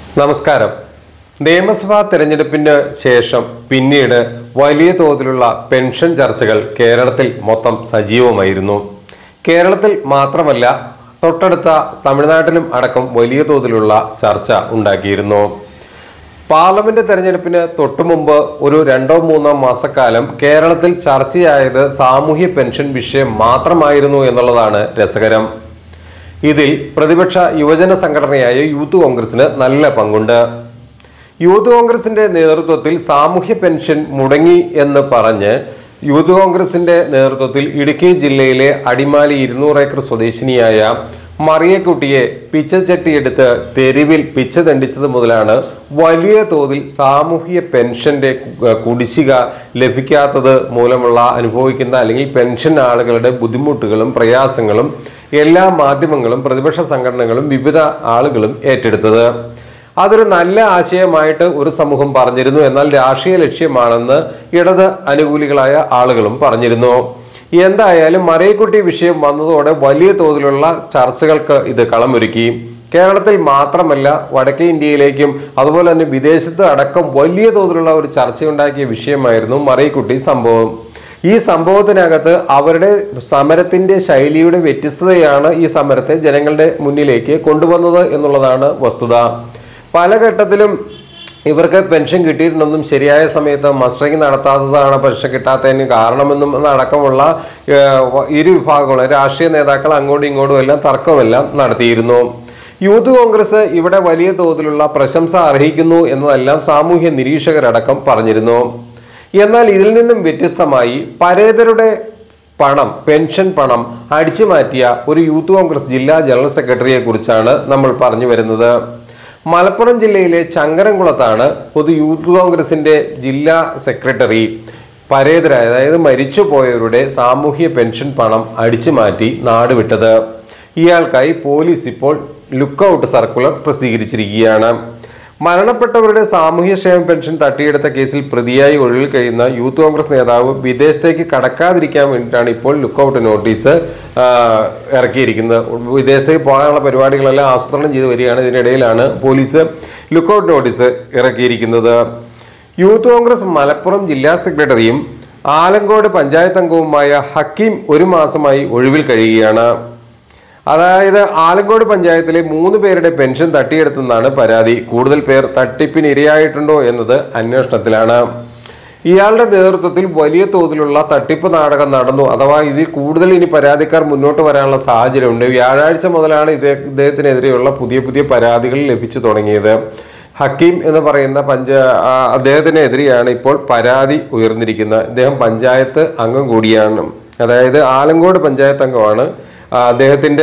നമസ്കാരം. നിയമസഭാ തെരഞ്ഞെടുപ്പിന് ശേഷം പിന്നീട് വലിയ തോതിലുള്ള പെൻഷൻ ചർച്ചകൾ കേരളത്തിൽ മൊത്തം സജീവമായിരുന്നു. കേരളത്തിൽ മാത്രമല്ല, തൊട്ടടുത്ത തമിഴ്നാട്ടിലും അടക്കം വലിയ തോതിലുള്ള ചർച്ച ഉണ്ടാക്കിയിരുന്നു. പാർലമെന്റ് തെരഞ്ഞെടുപ്പിന് തൊട്ടുമുമ്പ് ഒരു 2-3 മാസക്കാലം കേരളത്തിൽ ചർച്ചയായത് സാമൂഹ്യ പെൻഷൻ വിഷയം മാത്രമായിരുന്നു എന്നുള്ളതാണ് രസകരം. ഇതിൽ പ്രതിപക്ഷ യുവജന സംഘടനയായ യൂത്ത് കോൺഗ്രസിന് നല്ല പങ്കുണ്ട്. യൂത്ത് കോൺഗ്രസിന്റെ നേതൃത്വത്തിൽ സാമൂഹ്യ പെൻഷൻ മുടങ്ങി എന്ന് പറഞ്ഞ് യൂത്ത് കോൺഗ്രസിന്റെ നേതൃത്വത്തിൽ ഇടുക്കി ജില്ലയിലെ അടിമാലി 200 ഏക്കർ സ്വദേശിനിയായ മറിയക്കുട്ടിയെ പിച്ചച്ചട്ടിയെടുത്ത് തെരുവിൽ പിച്ച ദണ്ഡിച്ചത് മുതലാണ് വലിയ തോതിൽ സാമൂഹ്യ പെൻഷന്റെ കുടിശ്ശിക ലഭിക്കാത്തത് മൂലമുള്ള അനുഭവിക്കുന്ന അല്ലെങ്കിൽ പെൻഷൻ ആളുകളുടെ ബുദ്ധിമുട്ടുകളും പ്രയാസങ്ങളും എല്ലാ മാധ്യമങ്ങളും പ്രതിപക്ഷ സംഘടനകളും വിവിധ ആളുകളും ഏറ്റെടുത്തത്. അതൊരു നല്ല ആശയമായിട്ട് ഒരു സമൂഹം പറഞ്ഞിരുന്നു. എന്നാൽ രാഷ്ട്രീയ ലക്ഷ്യമാണെന്ന് ഇടത് അനുകൂലികളായ ആളുകളും പറഞ്ഞിരുന്നു. എന്തായാലും മറിയക്കുട്ടി വിഷയം വന്നതോടെ വലിയ തോതിലുള്ള ചർച്ചകൾക്ക് ഇത് കളമൊരുക്കി. കേരളത്തിൽ മാത്രമല്ല, വടക്കേ ഇന്ത്യയിലേക്കും അതുപോലെ തന്നെ വിദേശത്ത് അടക്കം വലിയ തോതിലുള്ള ഒരു ചർച്ചയുണ്ടാക്കിയ വിഷയമായിരുന്നു മറിയക്കുട്ടി സംഭവം. ഈ സംഭവത്തിനകത്ത് അവരുടെ സമരത്തിന്റെ ശൈലിയുടെ വ്യത്യസ്തതയാണ് ഈ സമരത്തെ ജനങ്ങളുടെ മുന്നിലേക്ക് കൊണ്ടുവന്നത് എന്നുള്ളതാണ് വസ്തുത. പല ഘട്ടത്തിലും ഇവർക്ക് പെൻഷൻ കിട്ടിയിട്ടുണ്ടെന്നും ശരിയായ സമയത്ത് മസ്റ്ററിംഗ് നടത്താത്തതാണ് പെൻഷൻ കിട്ടാത്തതിന് കാരണമെന്നും അടക്കമുള്ള ഇരു വിഭാഗങ്ങളും രാഷ്ട്രീയ നേതാക്കൾ അങ്ങോട്ടും ഇങ്ങോട്ടും എല്ലാം തർക്കമെല്ലാം നടത്തിയിരുന്നു. യൂത്ത് കോൺഗ്രസ് ഇവിടെ വലിയ തോതിലുള്ള പ്രശംസ അർഹിക്കുന്നു എന്നതെല്ലാം സാമൂഹ്യ നിരീക്ഷകരടക്കം പറഞ്ഞിരുന്നു. എന്നാൽ ഇതിൽ നിന്നും വ്യത്യസ്തമായി പരേതരുടെ പണം, പെൻഷൻ പണം അടിച്ചു മാറ്റിയ ഒരു യൂത്ത് കോൺഗ്രസ് ജില്ലാ ജനറൽ സെക്രട്ടറിയെ കുറിച്ചാണ് നമ്മൾ പറഞ്ഞു വരുന്നത്. മലപ്പുറം ജില്ലയിലെ ചങ്ങരംകുളത്താണ് പൊതു യൂത്ത് കോൺഗ്രസിന്റെ ജില്ലാ സെക്രട്ടറി പരേതരായ, അതായത് മരിച്ചുപോയവരുടെ സാമൂഹ്യ പെൻഷൻ പണം അടിച്ചു മാറ്റി നാടുവിട്ടത്. ഇയാൾക്കായി പോലീസ് ഇപ്പോൾ ലുക്കൌട്ട് സർക്കുലർ പ്രസിദ്ധീകരിച്ചിരിക്കുകയാണ്. മരണപ്പെട്ടവരുടെ സാമൂഹ്യക്ഷേമ പെൻഷൻ തട്ടിയെടുത്ത കേസിൽ പ്രതിയായി ഒഴിവിൽ കഴിയുന്ന യൂത്ത് കോൺഗ്രസ് നേതാവ് വിദേശത്തേക്ക് കടക്കാതിരിക്കാൻ വേണ്ടിയിട്ടാണ് ഇപ്പോൾ ലുക്കൌട്ട് നോട്ടീസ് ഇറക്കിയിരിക്കുന്നത്. വിദേശത്തേക്ക് പോകാനുള്ള പരിപാടികളെല്ലാം ആസൂത്രണം ചെയ്ത് വരികയാണ്. ഇതിനിടയിലാണ് പോലീസ് ലുക്കൌട്ട് നോട്ടീസ് ഇറക്കിയിരിക്കുന്നത്. യൂത്ത് കോൺഗ്രസ് മലപ്പുറം ജില്ലാ സെക്രട്ടറിയും ആലങ്കോട് പഞ്ചായത്ത് അംഗവുമായ ഹക്കീം 1 മാസമായി ഒഴിവിൽ കഴിയുകയാണ്. അതായത് ആലങ്കോട് പഞ്ചായത്തിലെ 3 പേരുടെ പെൻഷൻ തട്ടിയെടുത്തെന്നാണ് പരാതി. കൂടുതൽ പേർ തട്ടിപ്പിന് ഇരയായിട്ടുണ്ടോ എന്നത് അന്വേഷണത്തിലാണ്. ഇയാളുടെ നേതൃത്വത്തിൽ വലിയ തോതിലുള്ള തട്ടിപ്പ് നാടകം നടന്നു. അഥവാ ഇതിൽ കൂടുതൽ ഇനി പരാതിക്കാർ മുന്നോട്ട് വരാനുള്ള സാഹചര്യമുണ്ട്. വ്യാഴാഴ്ച മുതലാണ് ഇദ്ദേഹത്തിനെതിരെയുള്ള പുതിയ പരാതികൾ ലഭിച്ചു തുടങ്ങിയത്. ഹക്കീം എന്ന് പറയുന്ന അദ്ദേഹത്തിനെതിരെയാണ് ഇപ്പോൾ പരാതി ഉയർന്നിരിക്കുന്നത്. ഇദ്ദേഹം പഞ്ചായത്ത് അംഗം കൂടിയാണ്. അതായത് ആലങ്കോട് പഞ്ചായത്ത് അംഗമാണ്. അദ്ദേഹത്തിന്റെ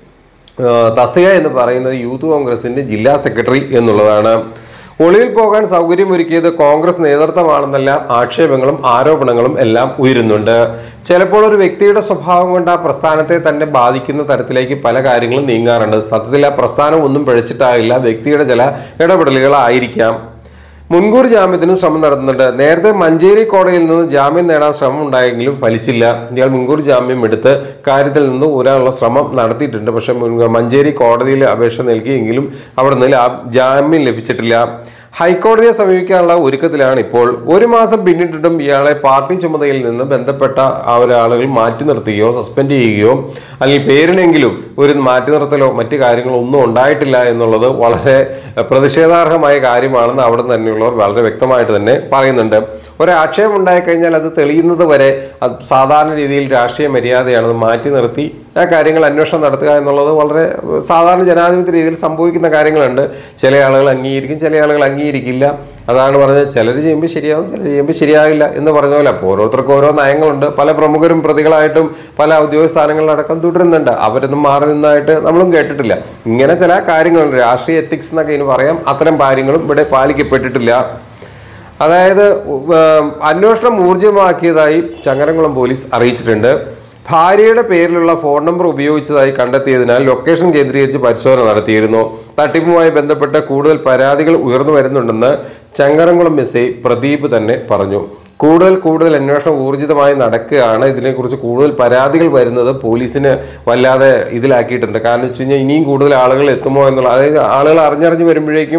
തസ്തിക എന്ന് പറയുന്നത് യൂത്ത് കോൺഗ്രസിന്റെ ജില്ലാ സെക്രട്ടറി എന്നുള്ളതാണ്. ഒളിവിൽ പോകാൻ സൗകര്യമൊരുക്കിയത് കോൺഗ്രസ് നേതൃത്വമാണെന്നല്ല ആക്ഷേപങ്ങളും ആരോപണങ്ങളും എല്ലാം ഉയരുന്നുണ്ട്. ചിലപ്പോൾ ഒരു വ്യക്തിയുടെ സ്വഭാവം കൊണ്ട് ആ പ്രസ്ഥാനത്തെ തന്നെ ബാധിക്കുന്ന തരത്തിലേക്ക് പല കാര്യങ്ങളും നീങ്ങാറുണ്ട്. സത്യത്തിൽ ആ പ്രസ്ഥാനം ഒന്നും പിഴച്ചിട്ടാകില്ല, വ്യക്തിയുടെ ചില ഇടപെടലുകളായിരിക്കാം. മുൻകൂർ ജാമ്യത്തിനും ശ്രമം നടത്തുന്നുണ്ട്. നേരത്തെ മഞ്ചേരി കോടതിയിൽ നിന്ന് ജാമ്യം നേടാൻ ശ്രമം ഉണ്ടായെങ്കിലും ഫലിച്ചില്ല. ഇയാൾ മുൻകൂർ ജാമ്യം എടുത്ത് കാര്യത്തിൽ നിന്ന് ഊരാനുള്ള ശ്രമം നടത്തിയിട്ടുണ്ട്. പക്ഷെ മഞ്ചേരി കോടതിയിൽ അപേക്ഷ നൽകിയെങ്കിലും അവിടെ നിന്ന് ജാമ്യം ലഭിച്ചിട്ടില്ല. ഹൈക്കോടതിയെ സമീപിക്കാനുള്ള ഒരുക്കത്തിലാണ് ഇപ്പോൾ. 1 മാസം പിന്നിട്ടിട്ടും ഇയാളെ പാർട്ടി ചുമതലയിൽ നിന്ന് ബന്ധപ്പെട്ട ആളുകൾ മാറ്റി നിർത്തുകയോ സസ്പെൻഡ് ചെയ്യുകയോ അല്ലെങ്കിൽ പേരിനെങ്കിലും ഒരു മാറ്റി നിർത്തലോ മറ്റു കാര്യങ്ങളോ ഒന്നും ഉണ്ടായിട്ടില്ല എന്നുള്ളത് വളരെ പ്രതിഷേധാർഹമായ കാര്യമാണെന്ന് അവിടെ തന്നെയുള്ളവർ വളരെ വ്യക്തമായിട്ട് തന്നെ പറയുന്നുണ്ട്. ഒരാക്ഷേപം ഉണ്ടായിക്കഴിഞ്ഞാൽ അത് തെളിയുന്നത് വരെ സാധാരണ രീതിയിൽ രാഷ്ട്രീയ മര്യാദയാണത് മാറ്റി നിർത്തി ആ കാര്യങ്ങൾ അന്വേഷണം നടത്തുക എന്നുള്ളത് വളരെ സാധാരണ ജനാധിപത്യ രീതിയിൽ സംഭവിക്കുന്ന കാര്യങ്ങളുണ്ട്. ചില ആളുകൾ അംഗീകരിക്കും, ചില ആളുകൾ അംഗീകരിക്കില്ല. അതാണ് പറഞ്ഞത്, ചിലർ ചെയ്യുമ്പോൾ ശരിയാവും, ചിലർ ചെയ്യുമ്പോൾ ശരിയാകില്ല എന്ന് പറഞ്ഞ പോലെ. അപ്പോൾ ഓരോരുത്തർക്കും ഓരോ നയങ്ങളുണ്ട്. പല പ്രമുഖരും പ്രതികളായിട്ടും പല ഔദ്യോഗിക സ്ഥാനങ്ങളിലടക്കം തുടരുന്നുണ്ട്. അവരൊന്നും മാറി നിന്നായിട്ട് നമ്മളും കേട്ടിട്ടില്ല. ഇങ്ങനെ ചില കാര്യങ്ങളുണ്ട്, രാഷ്ട്രീയ എത്തിക്സ് എന്നൊക്കെ ഇനി പറയാം. അത്തരം കാര്യങ്ങളും ഇവിടെ പാലിക്കപ്പെട്ടിട്ടില്ല. അതായത് അന്വേഷണം ഊർജിതമാക്കിയതായി ചങ്ങരംകുളം പോലീസ് അറിയിച്ചിട്ടുണ്ട്. ഭാര്യയുടെ പേരിലുള്ള ഫോൺ നമ്പർ ഉപയോഗിച്ചതായി കണ്ടെത്തിയതിനാൽ ലൊക്കേഷൻ കേന്ദ്രീകരിച്ച് പരിശോധന നടത്തിയിരുന്നു. തട്ടിപ്പുമായി ബന്ധപ്പെട്ട് കൂടുതൽ പരാതികൾ ഉയർന്നു വരുന്നുണ്ടെന്ന് ചങ്ങരംകുളം എസ്ഐ പ്രദീപ് തന്നെ പറഞ്ഞു. കൂടുതൽ അന്വേഷണം ഊർജിതമായി നടക്കുകയാണ്. ഇതിനെക്കുറിച്ച് കൂടുതൽ പരാതികൾ വരുന്നത് പോലീസിന് വല്ലാതെ ഇതിലാക്കിയിട്ടുണ്ട്. കാരണം വെച്ച് കഴിഞ്ഞാൽ ഇനിയും കൂടുതൽ ആളുകൾ എത്തുമോ എന്നുള്ള, അതായത് ആളുകൾ അറിഞ്ഞറിഞ്ഞ് വരുമ്പോഴേക്കും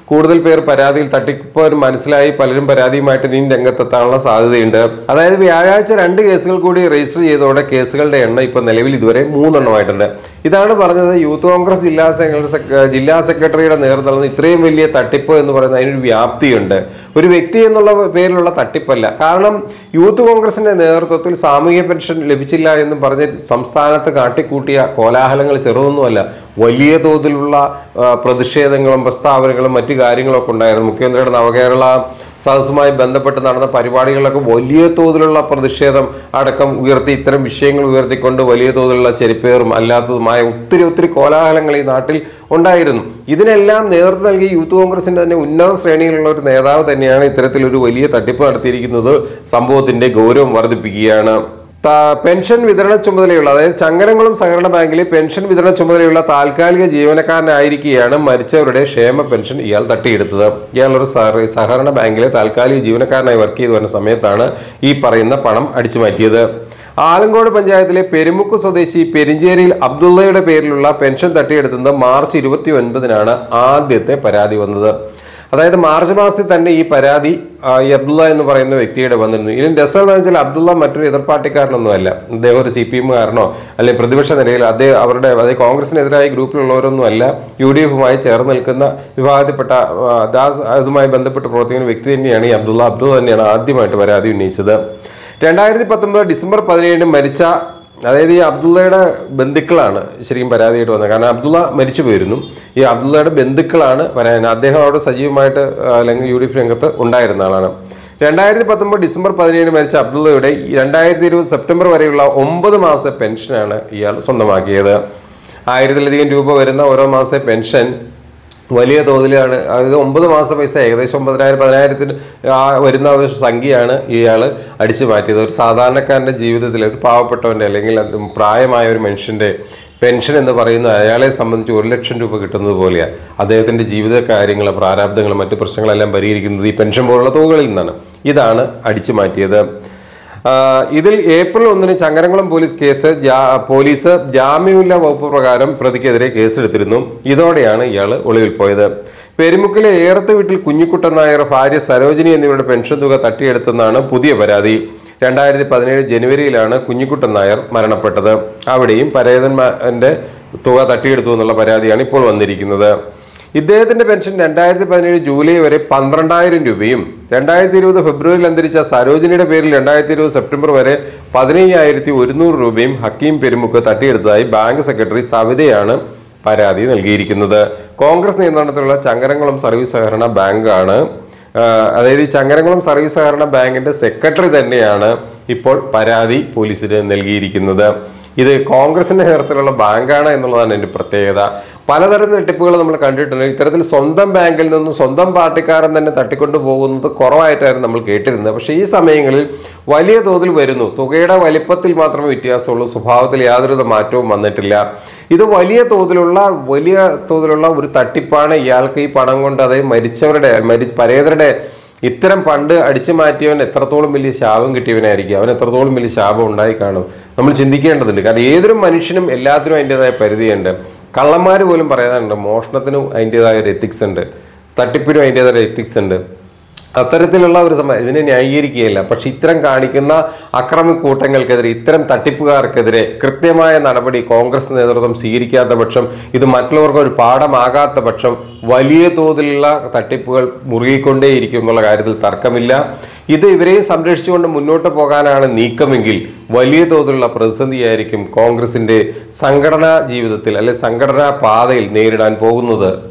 കൂടുതൽ പേർ പരാതിയിൽ തട്ടിപ്പ് മനസ്സിലായി പലരും പരാതിയുമായിട്ട് ഇനിയും രംഗത്തെത്താനുള്ള സാധ്യതയുണ്ട്. അതായത് വ്യാഴാഴ്ച 2 കേസുകൾ കൂടി രജിസ്റ്റർ ചെയ്തതോടെ കേസുകളുടെ എണ്ണം ഇപ്പൊ നിലവിൽ ഇതുവരെ 3 എണ്ണമായിട്ടുണ്ട്. ഇതാണ് പറഞ്ഞത് യൂത്ത് കോൺഗ്രസ് ജില്ലാ സെക്രട്ടറിയുടെ നേതൃത്വത്തിൽ ഇത്രയും വലിയ തട്ടിപ്പ് എന്ന് പറയുന്നത് അതിനൊരു വ്യാപ്തിയുണ്ട്. ഒരു വ്യക്തി എന്നുള്ള പേരിലുള്ള തട്ടിപ്പല്ല. കാരണം യൂത്ത് കോൺഗ്രസിന്റെ നേതൃത്വത്തിൽ സാമൂഹ്യ പെൻഷൻ ലഭിച്ചില്ല എന്ന് പറഞ്ഞ് സംസ്ഥാനത്ത് കാട്ടിക്കൂട്ടിയ കോലാഹലങ്ങൾ ചെറുതൊന്നുമല്ല. വലിയ തോതിലുള്ള പ്രതിഷേധങ്ങളും പ്രസ്താവനകളും മറ്റു കാര്യങ്ങളൊക്കെ ഉണ്ടായിരുന്നു. മുഖ്യമന്ത്രിയുടെ നവകേരള സദസ്സുമായി ബന്ധപ്പെട്ട് നടന്ന പരിപാടികളിലൊക്കെ വലിയ തോതിലുള്ള പ്രതിഷേധം അടക്കം ഉയർത്തി, ഇത്തരം വിഷയങ്ങൾ ഉയർത്തിക്കൊണ്ട് വലിയ തോതിലുള്ള ചെരിപ്പേറും അല്ലാത്തതുമായ ഒത്തിരി കോലാഹലങ്ങൾ ഈ നാട്ടിൽ ഉണ്ടായിരുന്നു. ഇതിനെല്ലാം നേതൃത്വം നൽകി യൂത്ത് കോൺഗ്രസിന്റെ തന്നെ ഉന്നത ശ്രേണിയിലുള്ള ഒരു നേതാവ് തന്നെയാണ് ഇത്തരത്തിലൊരു വലിയ തട്ടിപ്പ് നടത്തിയിരിക്കുന്നത്. സംഭവത്തിന്റെ ഗൗരവം വർദ്ധിപ്പിക്കുകയാണ്. പെൻഷൻ വിതരണ ചുമതലയുള്ള, അതായത് ചങ്ങരംകുളം സഹകരണ ബാങ്കിലെ പെൻഷൻ വിതരണ ചുമതലയുള്ള താൽക്കാലിക ജീവനക്കാരനായിരിക്കെയാണ് മരിച്ചവരുടെ ക്ഷേമ പെൻഷൻ ഇയാൾ തട്ടിയെടുത്തത്. ഇയാൾ ഒരു സഹകരണ ബാങ്കിലെ താൽക്കാലിക ജീവനക്കാരനായി വർക്ക് ചെയ്തു വരുന്ന സമയത്താണ് ഈ പറയുന്ന പണം അടിച്ചു മാറ്റിയത്. ആലങ്കോട് പഞ്ചായത്തിലെ പെരുമുക്ക് സ്വദേശി പെരിഞ്ചേരിയിൽ അബ്ദുള്ളയുടെ പേരിലുള്ള പെൻഷൻ തട്ടിയെടുത്തത് മാർച്ച് 29-നാണ് ആദ്യത്തെ പരാതി വന്നത്. അതായത് മാർച്ച് മാസത്തിൽ തന്നെ ഈ പരാതി അബ്ദുള്ള എന്ന് പറയുന്ന വ്യക്തിയുടെ വന്നിരുന്നു. ഇതിന് രസം എന്ന് വെച്ചാൽ അബ്ദുള്ള മറ്റൊരു എതിർ പാർട്ടിക്കാരനൊന്നുമല്ല. അദ്ദേഹം ഒരു CPM കാരനോ അല്ലെങ്കിൽ പ്രതിപക്ഷ നിലയിൽ അതായത് കോൺഗ്രസിനെതിരായ ഗ്രൂപ്പിലുള്ളവരൊന്നും അല്ല. UDF-മായി ചേർന്ന് നിൽക്കുന്ന വിഭാഗത്തിൽപ്പെട്ട അതുമായി ബന്ധപ്പെട്ട് പ്രവർത്തിക്കുന്ന വ്യക്തി തന്നെയാണ് ഈ അബ്ദുള്ള തന്നെയാണ് ആദ്യമായിട്ട് പരാതി ഉന്നയിച്ചത്. 2019 ഡിസംബർ 17 മരിച്ച, അതായത് ഈ അബ്ദുള്ളയുടെ ബന്ധുക്കളാണ് ശരിക്കും പരാതിയായിട്ട് വന്നത്. കാരണം അബ്ദുള്ള മരിച്ചു പോയിരുന്നു. ഈ അബ്ദുള്ളയുടെ ബന്ധുക്കളാണ് അദ്ദേഹം അവിടെ സജീവമായിട്ട് അല്ലെങ്കിൽ UDF രംഗത്ത് ഉണ്ടായിരുന്ന ആളാണ്. 2019 ഡിസംബർ 17 മരിച്ച അബ്ദുള്ളയുടെ 2020 സെപ്റ്റംബർ വരെയുള്ള 9 മാസത്തെ പെൻഷനാണ് ഇയാൾ സ്വന്തമാക്കിയത്. 1000-ലധികം രൂപ വരുന്ന ഓരോ മാസത്തെ പെൻഷൻ വലിയ തോതിലാണ്. അതായത് 9 മാസ പൈസ ഏകദേശം 10,000 വരുന്ന ഒരു സംഖ്യയാണ് ഇയാൾ അടിച്ചു മാറ്റിയത്. ഒരു സാധാരണക്കാരൻ്റെ ജീവിതത്തിൽ, ഒരു പാവപ്പെട്ടവൻ്റെ അല്ലെങ്കിൽ പ്രായമായ ഒരു മനുഷ്യൻ്റെ പെൻഷൻ എന്ന് പറയുന്നത് അയാളെ സംബന്ധിച്ച് 1 ലക്ഷം രൂപ കിട്ടുന്നത് പോലെയാണ്. അദ്ദേഹത്തിൻ്റെ ജീവിത കാര്യങ്ങൾ, പ്രാരാബ്ദങ്ങൾ, മറ്റു പ്രശ്നങ്ങളെല്ലാം പരിഹരിക്കുന്നത് ഈ പെൻഷൻ പോലുള്ള തുകകളിൽ നിന്നാണ്. ഇതാണ് അടിച്ചു മാറ്റിയത്. ഇതിൽ ഏപ്രിൽ 1 ചങ്ങരംകുളം പോലീസ് ജാമ്യമില്ലാ വകുപ്പ് പ്രകാരം പ്രതിക്കെതിരെ കേസെടുത്തിരുന്നു. ഇതോടെയാണ് ഇയാൾ ഒളിവിൽ പോയത്. പെരുമുക്കിലെ ഏറത്ത് വീട്ടിൽ കുഞ്ഞിക്കുട്ടൻ നായർ, ഭാര്യ സരോജിനി എന്നിവരുടെ പെൻഷൻ തുക തട്ടിയെടുത്തെന്നാണ് പുതിയ പരാതി. 2017 ജനുവരിയിലാണ് കുഞ്ഞിക്കുട്ടൻ നായർ മരണപ്പെട്ടത്. അവിടെയും പരേതന്മാരുടെ തുക തട്ടിയെടുത്തു എന്നുള്ള പരാതിയാണ് ഇപ്പോൾ വന്നിരിക്കുന്നത്. ഇദ്ദേഹത്തിന്റെ പെൻഷൻ 2017 ജൂലൈ വരെ 12,000 രൂപയും 2020 ഫെബ്രുവരിയിൽ അന്തരിച്ച സരോജിനിയുടെ പേരിൽ 2020 സെപ്റ്റംബർ വരെ 15,100 രൂപയും ഹക്കീം പെരുമുക്ക് തട്ടിയെടുത്തതായി ബാങ്ക് സെക്രട്ടറി സവിതയാണ് പരാതി നൽകിയിരിക്കുന്നത്. കോൺഗ്രസ് നിയന്ത്രണത്തിലുള്ള ചങ്ങരംകുളം സർവീസ് സഹകരണ ബാങ്കാണ്, അതായത് ഈ ചങ്ങരംകുളം സർവീസ് സഹകരണ ബാങ്കിന്റെ സെക്രട്ടറി തന്നെയാണ് ഇപ്പോൾ പരാതി പോലീസിന് നൽകിയിരിക്കുന്നത്. ഇത് കോൺഗ്രസിന്റെ നേതൃത്വത്തിലുള്ള ബാങ്കാണ് എന്നുള്ളതാണ് എൻ്റെ പ്രത്യേകത. പലതരം തട്ടിപ്പുകൾ നമ്മൾ കണ്ടിട്ടുണ്ട്. ഇത്തരത്തിൽ സ്വന്തം ബാങ്കിൽ നിന്നും സ്വന്തം പാർട്ടിക്കാരൻ തന്നെ തട്ടിക്കൊണ്ടു പോകുന്നത് കുറവായിട്ടായിരുന്നു നമ്മൾ കേട്ടിരുന്നത്. പക്ഷേ ഈ സമയങ്ങളിൽ വലിയ തോതിൽ വരുന്നു. തുകയുടെ വലിപ്പത്തിൽ മാത്രമേ വ്യത്യാസമുള്ളൂ, സ്വഭാവത്തിൽ യാതൊരു മാറ്റവും വന്നിട്ടില്ല. ഇത് വലിയ തോതിലുള്ള ഒരു തട്ടിപ്പാണ്. ഇയാൾക്ക് ഈ പണം കൊണ്ട്, അതായത് പരേതരുടെ ഇത്തരം ഫണ്ട് അടിച്ചു മാറ്റിയവൻ എത്രത്തോളം വലിയ ശാപം കിട്ടിയവനായിരിക്കും, അവൻ എത്രത്തോളം വലിയ ശാപം ഉണ്ടായി കാണും, നമ്മൾ ചിന്തിക്കേണ്ടതുണ്ട്. കാരണം ഏതൊരു മനുഷ്യനും എല്ലാത്തിനും അതിൻ്റെതായ പരിധിയുണ്ട്. കള്ളന്മാർ പോലും പറയാനുണ്ട്, മോഷണത്തിനും അതിൻ്റെതായ ഒരു എത്തിക്സ് ഉണ്ട്, തട്ടിപ്പിനും അതിൻ്റെതായ എത്തിക്സ് ഉണ്ട്. അത്തരത്തിലുള്ള ഒരു ഇതിനെ ന്യായീകരിക്കുകയില്ല. പക്ഷെ ഇത്തരം കാണിക്കുന്ന അക്രമിക്കൂട്ടങ്ങൾക്കെതിരെ, ഇത്തരം തട്ടിപ്പുകാർക്കെതിരെ കൃത്യമായ നടപടി കോൺഗ്രസ് നേതൃത്വം സ്വീകരിക്കാത്ത പക്ഷം, ഇത് മറ്റുള്ളവർക്ക് ഒരു പാഠമാകാത്ത പക്ഷം വലിയ തോതിലുള്ള തട്ടിപ്പുകൾ മുറുകിക്കൊണ്ടേയിരിക്കും എന്നുള്ള കാര്യത്തിൽ തർക്കമില്ല. ഇത് ഇവരെയും സംരക്ഷിച്ചുകൊണ്ട് മുന്നോട്ട് പോകാനാണ് നീക്കമെങ്കിൽ വലിയ തോതിലുള്ള പ്രതിസന്ധിയായിരിക്കും കോൺഗ്രസിന്റെ സംഘടനാ ജീവിതത്തിൽ, അല്ലെ സംഘടനാ പാതയിൽ നേരിടാൻ പോകുന്നത്.